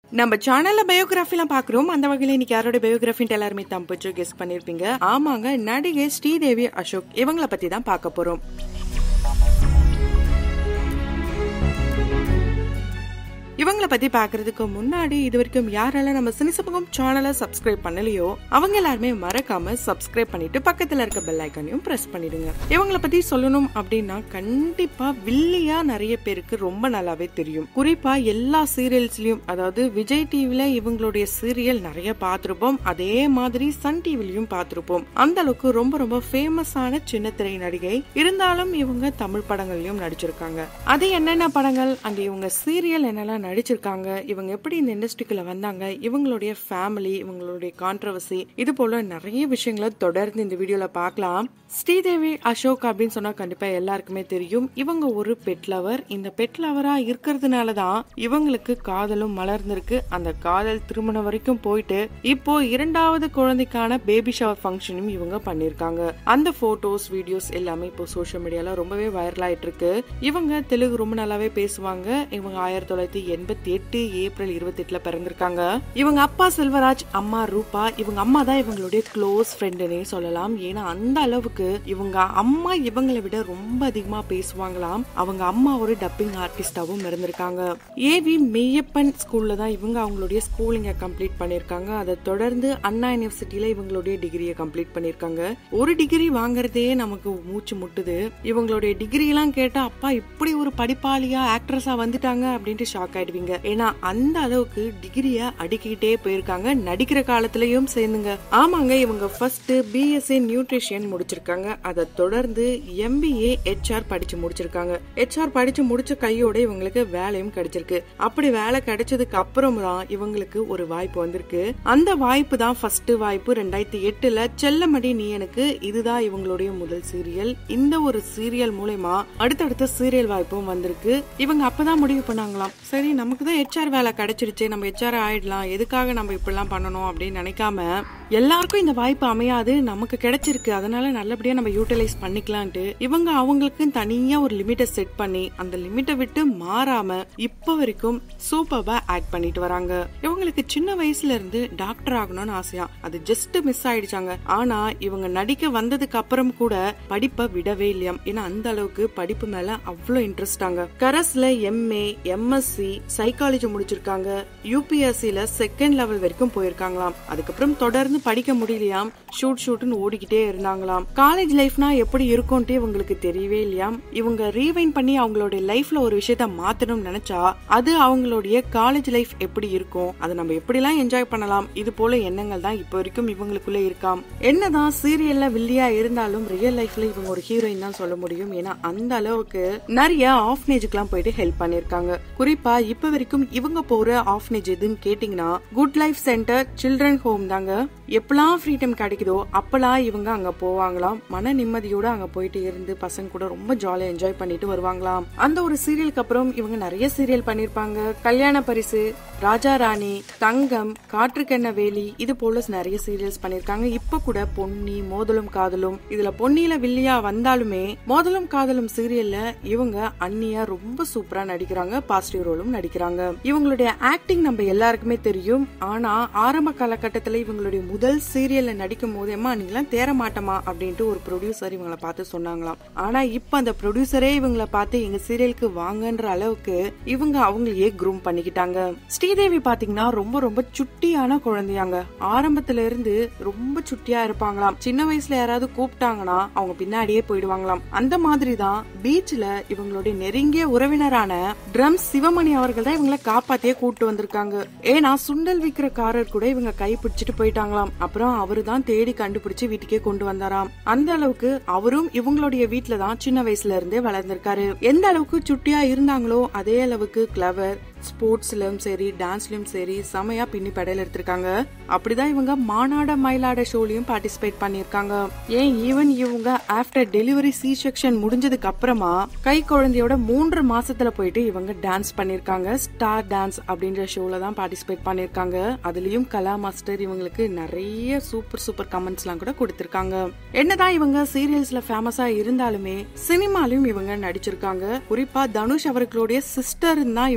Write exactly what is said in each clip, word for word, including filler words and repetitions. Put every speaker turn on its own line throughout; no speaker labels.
நம்ம சேனல்ல பயோகிராஃபிலாம் பாக்குறோம். அந்த வகையில இன்னைக்கு யாரோட பயோகிராஃபின்னு எல்லாருமே தம்பிச்சு கெஸ் பண்ணிருப்பீங்க. ஆமாங்க, நடிகை ஸ்ரீதேவி அசோக் இவங்களை பத்தி தான் பார்க்க போறோம். இவங்களை பத்தி பாக்குறதுக்கு முன்னாடி இது வரைக்கும் யாரெல்லாம் நம்ம சினிசமூகம் சேனலை சப்ஸ்கிரைப் பண்ணலையோ அவங்க எல்லாருமே மறக்காம சப்ஸ்கிரைப் பண்ணிட்டு பக்கத்துல இருக்க பெல் ஐக்கானையும் பிரஸ் பண்ணிடுங்க. இவங்களை பத்தி சொல்லணும் அப்படின்னா கண்டிப்பா வில்லியா நிறைய பேருக்கு ரொம்ப நல்லாவே தெரியும். குறிப்பா எல்லா சீரியல்ஸ்லயும், அதாவது விஜய் டிவில இவங்களுடைய சீரியல் நிறைய பார்த்திருப்போம், அதே மாதிரி சன் டிவிலையும் பார்த்திருப்போம். அந்த அளவுக்கு ரொம்ப ரொம்ப ஃபேமஸான சின்ன திரை நடிகை. இருந்தாலும் இவங்க தமிழ் படங்கள்லயும் நடிச்சிருக்காங்க. அது என்னென்ன படங்கள் அண்ட் இவங்க சீரியல் என்னெல்லாம் நடிச்சிருக்காங்க, இவங்க எப்படி இந்த இண்டஸ்ட்ரிக்குள்ள வந்தாங்க, இவங்களுடைய ஃபேமிலி, இவங்களுடைய கான்ட்ரவர்சி, இது போல நிறைய விஷயங்களை தொடர்ந்து இந்த வீடியோல பார்க்கலாம். ஸ்ரீதேவி அசோக் அப்படின்னு சொன்னா கண்டிப்பா எல்லாருக்குமே தெரியும். இவங்க ஒரு பெட் லவர். இந்த பெட் லவரா இருக்கிறதுனாலதான் இவங்களுக்கு காதலும் மலர்ந்திருக்கு. அந்த காதல் திருமணம் வரைக்கும் போயிட்டு இப்போ இரண்டாவது குழந்தைக்கான பேபி ஷவர் ஃபங்க்ஷனும் இவங்க பண்ணிருக்காங்க. அந்த போட்டோஸ் வீடியோஸ் எல்லாமே இப்போ சோசியல் மீடியால ரொம்பவே வைரல் ஆயிட்டு இருக்கு. இவங்க தெலுங்கு ரொம்ப நல்லாவே பேசுவாங்க. இவங்க ஆயிரத்தி தொள்ளாயிரத்தி எண்பத்தி எட்டு ஏப்ரல் இருபத்தி எட்டுல பிறந்திருக்காங்க. இவங்க அப்பா செல்வராஜ், அம்மா ரூபா. இவங்க அம்மா தான் இவங்களுடைய க்ளோஸ் ஃப்ரெண்டுன்னே சொல்லலாம். ஏன்னா அந்த அளவுக்கு இவங்க அம்மா இவங்களை விட ரொம்ப அதிகமா பேசுவாங்களாம். அவங்க அம்மா ஒரு டப்பிங் ஆர்டிஸ்டாவும் இருந்திருக்காங்க. ஏவி மெய்யப்பன் ஸ்கூல்ல தான் இவங்க அவங்களுடைய ஸ்கூலிங்க கம்ப்ளீட் பண்ணிருக்காங்க. அதை தொடர்ந்து அண்ணா யூனிவர்சிட்டியில இவங்களுடைய டிகிரியை கம்ப்ளீட் பண்ணிருக்காங்க. ஒரு டிகிரி வாங்குறதே நமக்கு மூச்சு முட்டுது. இவங்களுடைய டிகிரி எல்லாம் கேட்டா அப்பா இப்படி ஒரு படிப்பாளியா ஆக்ட்ரஸா வந்துட்டாங்க அப்படின்ட்டு ஷாக் ஆயிடுவீங்க. ஏன்னா அந்த அளவுக்கு டிகிரிய அடிக்கிட்டே போயிருக்காங்க, நடிக்கிற காலத்திலயும் சேர்ந்துங்க. ஆமாங்க, இவங்க ஃபர்ஸ்ட் பிஎஸ்சி நியூட்ரிஷன் முடிச்சிருக்காங்க. அதை தொடர்ந்து எம்பிஏ ஹெச்ஆர் படிச்சு முடிச்சிருக்காங்க. ஹெச்ஆர் படிச்சு முடிச்ச கையோட இவங்களுக்கு வேலையும் கிடைச்சிருக்கு. அப்படி வேலை கிடைச்சதுக்கு அப்புறம் தான் இவங்களுக்கு ஒரு வாய்ப்பு வந்திருக்கு. அந்த வாய்ப்பு தான் ஃபர்ஸ்ட் வாய்ப்பு. ரெண்டாயிரத்தி எட்டுல செல்லமடி நீ எனக்கு, இதுதான் இவங்களுடைய முதல் சீரியல். இந்த ஒரு சீரியல் மூலமா அடுத்தடுத்த சீரியல் வாய்ப்பும் வந்திருக்கு. இவங்க அப்பதான் முடிவு பண்ணாங்களாம், சரி நமக்கு தான் ஹெச்ஆர் வேலை கிடைச்சிருச்சு, நம்ம ஹெச்ஆர் ஆயிடலாம், எதுக்காக நம்ம இப்படிலாம் பண்ணணும் அப்படின்னு நினைக்காம எல்லாருக்கும் இந்த வாய்ப்பு அமையாது, நமக்கு கிடைச்சிருக்கு, அதனால நல்லபடியா நம்ம யூட்டிலைஸ் பண்ணிக்கலான்ட்டு இவங்க அவங்களுக்கு தனியா ஒரு லிமிட்டை செட் பண்ணி அந்த லிமிட்டை விட்டு மாறாம இப்ப வரைக்கும் சூப்பர்பா ஆக்ட் பண்ணிட்டு வராங்க. இவங்களுக்கு சின்ன வயசுல இருந்து டாக்டர் ஆகணும்னு ஆசையா, அது ஜஸ்ட் மிஸ் ஆயிடுச்சாங்க. ஆனா இவங்க நடிக்க வந்ததுக்கு அப்புறம் கூட படிப்பை விடவே இல்லையா. ஏன்னா அந்த அளவுக்கு படிப்பு மேல அவ்வளவு இன்ட்ரெஸ்டாங்க. கரஸ்ல எம்ஏ எம்எஸ்சி சைக்காலஜி முடிச்சிருக்காங்க. யூபிஎஸ்சில செகண்ட் லெவல் வரைக்கும் போயிருக்காங்களாம். அதுக்கப்புறம் தொடர்ந்து படிக்க முடியலையாம், ஷூட் ஷூட்னு ஓடிக்கிட்டே இருந்தாங்களாம். காலேஜ் லைஃப்னா எப்படி இருக்கும்ட்டு இவங்களுக்கு தெரியவே இல்லையாம். இவங்க ரீவைண்ட் பண்ணி அவங்களுடைய லைஃப்ல ஒரு விஷயத்த மாத்தணும்னு நினைச்சா அது அவங்களுடைய காலேஜ் லைஃப் எப்படி இருக்கும், அதை நம்ம எப்படி எல்லாம் என்ஜாய் பண்ணலாம், இது போல எண்ணங்கள் தான் இப்ப வரைக்கும் இவங்களுக்குள்ள இருக்காம். என்னதான் சீரியல்ல வில்லியா இருந்தாலும் ரியல் லைஃப்ல இவங்க ஒரு ஹீரோயின் தான் சொல்ல முடியும். ஏன்னா அந்த அளவுக்கு நிறைய ஆஃப்னேஜுக்கு எல்லாம் போயிட்டு ஹெல்ப் பண்ணிருக்காங்க. குறிப்பா இப்ப வரைக்கும் இவங்க போற ஆஃப்னேஜ் எதுன்னு கேட்டீங்கன்னா good life center, children home தாங்க. எப்பெல்லாம் ஃப்ரீ டைம் கிடைக்குதோ அப்பெல்லாம் இவங்க அங்க போவாங்களாம். மன நிம்மதியோட அங்க போயிட்டு இருந்து பசங்க கூட ரொம்ப ஜாலியா என்ஜாய் பண்ணிட்டு வருவாங்களாம். அந்த ஒரு சீரியலுக்கு அப்புறம் இவங்க நிறைய சீரியல் பண்ணிருப்பாங்க. கல்யாண பரிசு, ராஜா ராணி, தங்கம், காற்றுக்கென்ன வேலி, இது போல நிறைய சீரியல்ஸ் பண்ணிருக்காங்க. இப்ப கூட பொன்னி, மோதலும் காதலும், இதுல பொன்னியில வில்லியா வந்தாலுமே மோதலும் காதலும் சீரியல்ல இவங்க அண்ணியா ரொம்ப சூப்பரா நடிக்கிறாங்க, பாசிட்டிவ் ரோலும் நடிக்கிறாங்க. இவங்களுடைய ஆக்டிங் நம்ம எல்லாருக்குமே தெரியும். ஆனா ஆரம்ப காலகட்டத்துல இவங்களுடைய முதல் சீரியல்ல நடிக்கும் போது அம்மா நீங்களாம் தேர மாட்டமா அப்படின்ட்டு ஒரு ப்ரொடியூசர் இவங்களை பார்த்து சொன்னாங்களாம். ஆனா இப்ப அந்த ப்ரொடியூசரே இவங்களை பார்த்து எங்க சீரியலுக்கு வாங்கன்ற அளவுக்கு இவங்க அவங்களையே க்ரூம் பண்ணிக்கிட்டாங்க. ஸ்ரீதேவி பாத்தீங்கன்னா ரொம்ப ரொம்ப சுட்டியான குழந்தையாங்க. ஆரம்பத்துல இருந்து ரொம்ப சுட்டியா இருப்பாங்களாம். சின்ன வயசுல யாராவது கூப்பிட்டாங்கன்னா அவங்க பின்னாடியே போயிடுவாங்களாம். அந்த மாதிரிதான் பீச்ல இவங்களுடைய நெருங்கிய உறவினரான ட்ரம்ஸ் சிவமணி அவர்கள் தான் இவங்களை காப்பாத்தியே கூப்பிட்டு வந்திருக்காங்க. ஏன்னா சுண்டல் விக்கிற காரர் கூட இவங்க கை பிடிச்சிட்டு போயிட்டாங்களாம். அப்புறம் அவரு தான் தேடி கண்டுபிடிச்சு வீட்டுக்கே கொண்டு வந்தாராம். அந்த அளவுக்கு அவரும் இவங்களுடைய வீட்டுல தான் சின்ன வயசுல இருந்தே வளர்ந்திருக்காரு. எந்த அளவுக்கு சுட்டியா இருந்தாங்களோ அதே அளவுக்கு கிளவர், ஸ்போர்ட்ஸ்லயும் சரி டான்ஸ்லயும் சரி செமையா பின்னி படையில எடுத்திருக்காங்க. அப்படிதான் இவங்க மாநாட மயிலாட ஷோலயும் பார்ட்டிசிபேட் பண்ணிருக்காங்க. ஏன் ஈவன் இவங்க ஆஃப்டர் டெலிவரி சி செக்ஷன் முடிஞ்சதுக்கு அப்புறமா கை குழந்தையோட மூன்று மாசத்துல போயிட்டு இவங்க டான்ஸ் பண்ணிருக்காங்க. ஸ்டார் டான்ஸ் அப்படின்ற ஷோல தான் பார்ட்டிசிபேட் பண்ணிருக்காங்க. அதுலயும் கலா மாஸ்டர் இவங்களுக்கு நிறைய சூப்பர் சூப்பர் கமெண்ட்ஸ் எல்லாம் கூட கொடுத்திருக்காங்க. என்னதான் இவங்க சீரியல்ஸ்ல ஃபேமஸா இருந்தாலுமே சினிமாலையும் இவங்க நடிச்சிருக்காங்க. குறிப்பா தனுஷ் அவர்களுடைய சிஸ்டர் தான் இவங்க அறிமுகம்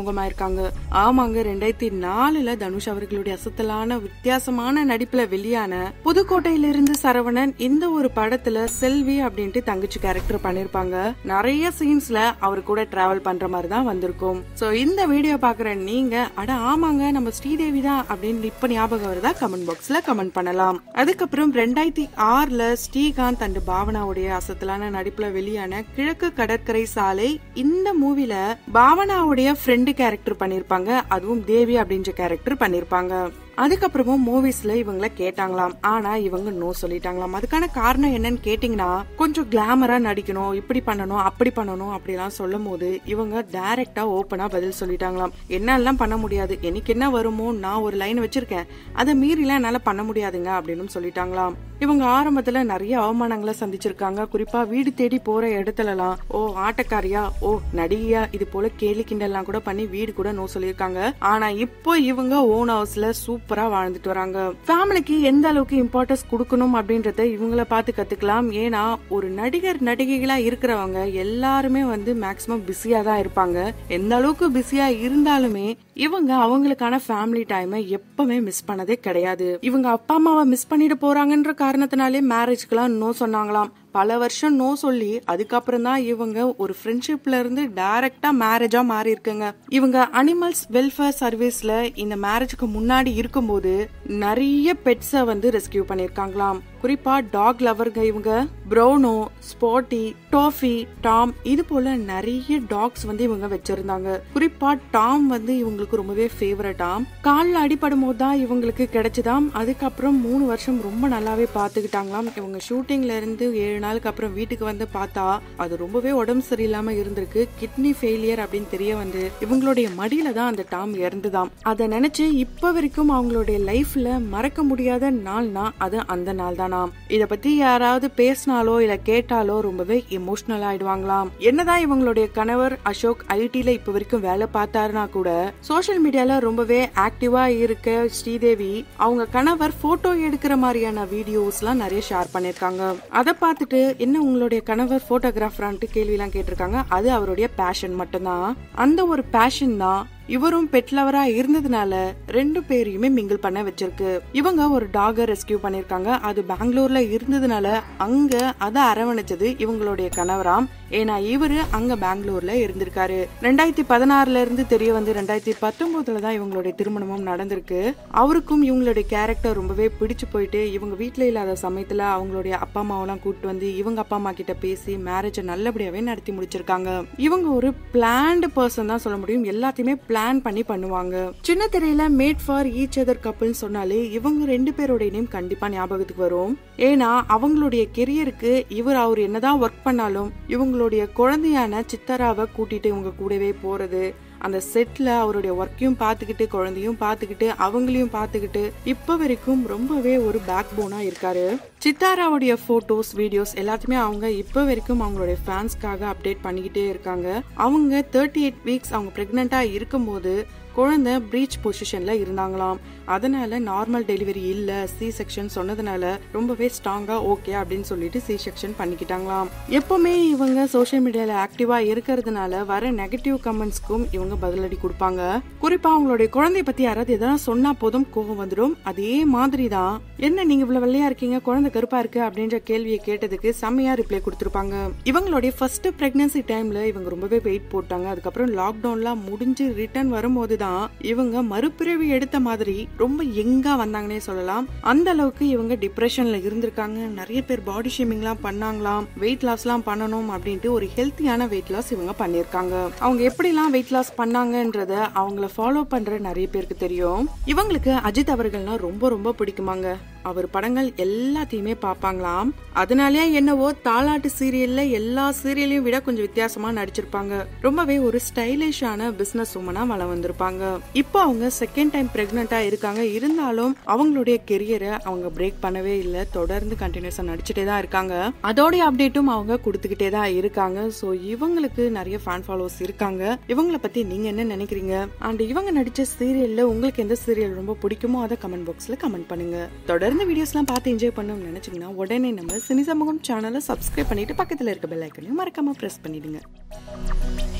அறிமுகமாயிருக்காங்க. ஆமாங்க, ரெண்டாயிரத்தி நாலுல தனுஷ் அவர்களுடைய அசத்தலான வித்தியாசமான நடிப்புல வெளியான புதுக்கோட்டையிலிருந்து சரவணன் இந்த ஒரு படத்துல செல்வி அப்படின்ட்டு தங்கச்சி கேரக்டர் பண்ணிருப்பாங்க. நிறைய சீன்ஸ்ல அவரு கூட டிராவல் பண்ற மாதிரி தான் வந்திருக்கும். சோ இந்த வீடியோ பாக்குற நீங்க அட ஆமாங்க நம்ம ஸ்ரீதேவி தான் அப்படின்னு இப்ப ஞாபகம் வருதா கமெண்ட் பாக்ஸ்ல கமெண்ட் பண்ணலாம். அதுக்கப்புறம் ரெண்டாயிரத்தி ஆறுல ஸ்ரீகாந்த் அண்ட் பாவனாவுடைய அசத்தலான நடிப்புல வெளியான கிழக்கு கடற்கரை சாலை இந்த மூவில பாவனாவுடைய ஃப்ரெண்டு கேரக்டர் பண்ணிருப்பாங்க. அதுவும் தேவி அப்படின்ற கேரக்டர் பண்ணிருப்பாங்க. அதுக்கப்புறமும் மூவிஸ்ல இவங்கள கேட்டாங்களாம். ஆனா இவங்க நோ சொல்லிட்டாங்களாம். அதுக்கான காரணம் என்னன்னு கேட்டீங்கன்னா, கொஞ்சம் கிளாமரா நடிக்கணும், இப்படி பண்ணணும் அப்படி பண்ணணும் அப்படிலாம் சொல்லும் போது இவங்க டைரக்டா ஓப்பனா பதில் சொல்லிட்டாங்களாம். என்னெல்லாம் பண்ண முடியாது, எனக்கு என்ன வருமோ நான் ஒரு லைன் வச்சிருக்கேன், அதை மீறிலாம் என்னால பண்ண முடியாதுங்க அப்படின்னு சொல்லிட்டாங்களாம். இவங்க ஆரம்பத்துல நிறைய அவமானங்களை சந்திச்சிருக்காங்க. குறிப்பா வீடு தேடி போற இடத்துல எல்லாம் ஓ ஆட்டக்காரியா, ஓ நடிகையா, இது போல கேலி கிண்டல்லாம் கூட பண்ணி வீடு கூட நோ சொல்லிருக்காங்க. ஆனா இப்போ இவங்க ஓன் ஹவுஸ்ல சூப்பரா வாழ்ந்துட்டு வராங்க. ஃபேமிலிக்கு எந்த அளவுக்கு இம்பார்ட்டன்ஸ் கொடுக்கணும் அப்படின்றத இவங்கள பார்த்து கத்துக்கலாம். ஏன்னா ஒரு நடிகர் நடிகைகளா இருக்கிறவங்க எல்லாருமே வந்து மேக்சிமம் பிஸியா தான் இருப்பாங்க. எந்த அளவுக்கு பிஸியா இருந்தாலுமே இவங்க அவங்களுக்கான ஃபேமிலி டைமை எப்பவுமே மிஸ் பண்ணதே கிடையாது. இவங்க அப்பா அம்மாவை மிஸ் பண்ணிட்டு போறாங்கன்ற காரணத்தினாலே மேரேஜ்க்கெல்லாம் நோ சொன்னாங்களாம். பல வருஷம் நோ சொல்லி அதுக்கப்புறம் தான் இவங்க ஒரு ஃப்ரெண்ட்ஷிப்ல இருந்து டைரக்டா மேரேஜா மாறி இருக்குங்க. இவங்க அனிமல்ஸ் வெல்ஃபேர் சர்வீஸ்ல இந்த மேரேஜுக்கு முன்னாடி இருக்கும்போது நிறைய பெட்ஸ வந்து ரெஸ்கியூ பண்ணிருக்காங்களாம். குறிப்பா டாக் லவர்ங்க இவங்க. ப்ரௌனோ, ஸ்பாட்டி, டாஃபி, டாம் இது போல நிறைய டாக்ஸ் வந்து இவங்க வச்சிருந்தாங்க. குறிப்பா டாம் வந்து இவங்களுக்கு ரொம்பவே ஃபேவரட்டாம். காலில் அடிபடும் போது தான் இவங்களுக்கு கிடைச்சதாம். அதுக்கப்புறம் மூணு வருஷம் ரொம்ப நல்லாவே பாத்துக்கிட்டாங்களாம். இவங்க ஷூட்டிங்ல இருந்து ஏழு நாளுக்கு அப்புறம் வீட்டுக்கு வந்து பார்த்தா அது ரொம்பவே உடம்பு சரியில்லாம இருந்திருக்கு. கிட்னி ஃபெயிலியர் அப்படின்னு தெரிய வந்து இவங்களுடைய மடியில தான் அந்த டாம் இறந்துதாம். அதை நினைச்சு இப்ப வரைக்கும் அவங்களுடைய லைஃப்ல மறக்க முடியாத நாள்னா அது அந்த நாள் தானாம். இத பத்தி யாராவது பேசினாலோ இல்ல கேட்டாலோ ரொம்பவே எமோஷனல் ஆயிடுவாங்களாம். என்னதான் இவங்களுடைய கணவர் அசோக் ஐடில இப்ப வரைக்கும் வேலை பார்த்தாருனா கூட சோசியல் மீடியால ரொம்பவே ஆக்டிவா இருக்க ஸ்ரீதேவி அவங்க கணவர் போட்டோ எடுக்கிற மாதிரியான வீடியோஸ் எல்லாம் நிறைய ஷேர் பண்ணிருக்காங்க. அதை பார்த்துட்டு என்ன உங்களுடைய கணவர் போட்டோகிராஃபரான்ட்டு கேள்வி எல்லாம் கேட்டிருக்காங்க. அது அவருடைய பேஷன் மட்டும்தான். அந்த ஒரு பேஷன் தான் இவரும் பெட் லவரா இருந்ததுனால ரெண்டு பேரையுமே மிங்கிள் பண்ண வச்சிருக்கு. இவங்க ஒரு டாக ரெஸ்கியூ பண்ணிருக்காங்க. அது பெங்களூர்ல இருந்ததுனால அங்க அதை அரவணைச்சது இவங்களுடைய கணவராம். ஏன்னா இவரு அங்க பெங்களூர்ல இருந்திருக்காரு. ரெண்டாயிரத்தி பதினாறுல இருந்து தெரிய வந்து ரெண்டாயிரத்தி பத்தொன்பதுல தான் இவங்களுடைய திருமணமும் நடந்திருக்கு. அவருக்கும் இவங்களுடைய கேரக்டர் ரொம்பவே பிடிச்சு போயிட்டு இவங்க வீட்டுல இல்லாத சமயத்துல அவங்களுடைய அப்பா அம்மாவெல்லாம் கூப்பிட்டு வந்து இவங்க அப்பா அம்மா கிட்ட பேசி மேரேஜ் நல்லபடியாவே நடத்தி முடிச்சிருக்காங்க. இவங்க ஒரு பிளான்டு பர்சன் தான் சொல்ல முடியும். எல்லாத்தையுமே பிளான் பண்ணி பண்ணுவாங்க. சின்ன திரையில மேட் ஃபார் ஈச் அதர் கப்பிள்னு சொன்னாலே இவங்க ரெண்டு பேரோட நேம் கண்டிப்பா ஞாபகத்துக்கு வரும். ஏன்னா அவங்களுடைய கெரியருக்கு இவர் அவர் என்னதான் ஒர்க் பண்ணாலும் இவங்களுடைய குழந்தையான சித்தராவை கூட்டிட்டு இவங்க கூடவே போறது, அந்த செட்ல அவருடைய ஒர்க்கையும் பாத்துக்கிட்டு குழந்தையும் பாத்துக்கிட்டு அவங்களையும் பாத்துக்கிட்டு இப்ப வரைக்கும் ரொம்பவே ஒரு பேக் போனா இருக்காரு. சித்தாராவுடைய போட்டோஸ் வீடியோஸ் எல்லாத்தையுமே அவங்க இப்ப வரைக்கும் அவங்களுடைய ஃபேன்ஸ்க்காக அப்டேட் பண்ணிக்கிட்டே இருக்காங்க. அவங்க தேர்ட்டி எயிட் வீக்ஸ் அவங்க பிரெக்னெண்டா இருக்கும் போது குழந்தை பிரீச் பொசிஷன்ல இருந்தாங்களாம். அதனால நார்மல் டெலிவரி இல்ல, சி செக்ஷன் சொன்னதுனால ரொம்பவே ஸ்ட்ராங்கா ஓகே அப்படின்னு சொல்லிட்டு சி செக்ஷன் பண்ணிக்கிட்டாங்களாம். எப்பவுமே இவங்க சோசியல் மீடியால ஆக்டிவா இருக்கிறதுனால வர நெகட்டிவ் கமெண்ட்ஸ்க்கும் இவங்க பதிலடி கொடுப்பாங்க. குறிப்பா அவங்களுடைய குழந்தைய பத்தி யாராவது எதாவது சொன்னா போதும் கோபம் வந்துடும். அதே மாதிரிதான் என்ன நீங்க இவ்வளவு வெள்ளையா இருக்கீங்க, குழந்தை கருப்பா இருக்கு அப்படின்ற கேள்வியை கேட்டதுக்கு செம்மையா ரிப்ளை கொடுத்திருப்பாங்க. இவங்களுடைய ஃபர்ஸ்ட் பிரெக்னன்சி டைம்ல இவங்க ரொம்பவே வெயிட் போட்டாங்க. அதுக்கப்புறம் லாக்டவுன்லாம் முடிஞ்சு ரிட்டர்ன் வரும்போது தான் இவங்க மறுபிறவி எடுத்த மாதிரி ரொம்ப யங்கா வந்தாங்கன்னே சொல்லலாம். அந்த அளவுக்கு இவங்க டிப்ரெஷன்ல இருந்திருக்காங்க. நிறைய பேர் பாடி ஷேமிங் எல்லாம் பண்ணாங்களாம். வெயிட் லாஸ் எல்லாம் பண்ணணும் அப்படின்ட்டு ஒரு ஹெல்த்தியான வெயிட் லாஸ் இவங்க பண்ணிருக்காங்க. அவங்க எப்படி எல்லாம் வெயிட் லாஸ் பண்ணாங்கன்றத அவங்கள ஃபாலோ பண்ற நிறைய பேருக்கு தெரியும். இவங்களுக்கு அஜித் அவர்கள்னா ரொம்ப ரொம்ப பிடிக்குமாங்க. அவர் படங்கள் எல்லாத்தையுமே பாப்பாங்களாம். அதனாலே என்னவோ தாலாட்டு சீரியல்ல எல்லா சீரியலையும் விட கொஞ்சம் வித்தியாசமா நடிச்சிருப்பாங்க. ரொம்பவே ஒரு ஸ்டைலிஷான பிசினஸ் உமனா வளம் வந்திருப்பாங்க. இப்போ அவங்க செகண்ட் டைம் பிரெக்னெண்டா இருக்காங்க. இருந்தாலும் அவங்களுடைய கெரியரை அவங்க பிரேக் பண்ணவே இல்லை. தொடர்ந்து கண்டினியூஸா நடிச்சுட்டே தான் இருக்காங்க. அதோடைய அப்டேட்டும் அவங்க கொடுத்துக்கிட்டே தான் இருக்காங்க. சோ இவங்களுக்கு நிறைய ஃபேன் ஃபாலோவர்ஸ் இருக்காங்க. இவங்களை பத்தி நீங்க என்ன நினைக்கிறீங்க? அண்ட் இவங்க நடிச்ச சீரியல்ல உங்களுக்கு எந்த சீரியல் ரொம்ப பிடிக்குமோ அதை கமெண்ட் பாக்ஸ்ல கமெண்ட் பண்ணுங்க. தொடர்ந்து வீடியோஸ் எல்லாம் பார்த்து என்ஜாய் பண்ணணும்னு நினைச்சீங்கன்னா உடனே நம்ம சினி சமூகம் சேனலை சப்ஸ்கிரைப் பண்ணிட்டு பக்கத்துல இருக்க பெல் ஐக்கனையும் மறக்காம பிரஸ் பண்ணிடுங்க.